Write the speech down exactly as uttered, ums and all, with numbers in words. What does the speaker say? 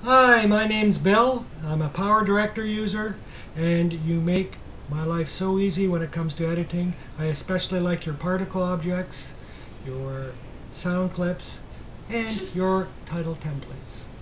Hi, my name's Bill. I'm a Power Director user, and you make my life so easy when it comes to editing. I especially like your particle objects, your sound clips, and your title templates.